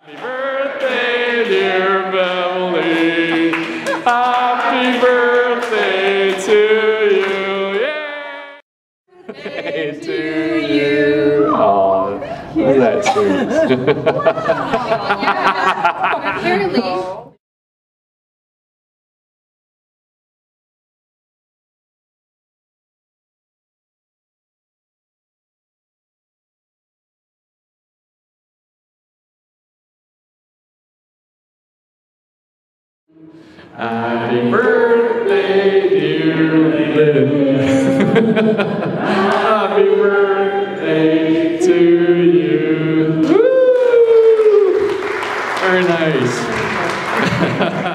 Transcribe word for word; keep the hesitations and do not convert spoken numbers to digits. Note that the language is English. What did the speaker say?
Happy birthday, dear Beverley. Happy birthday to you. Yay! Hey, to you. Oh, isn't that sweet? Apparently. Happy birthday, dear Lynn. Happy birthday to you. Woo! Very nice.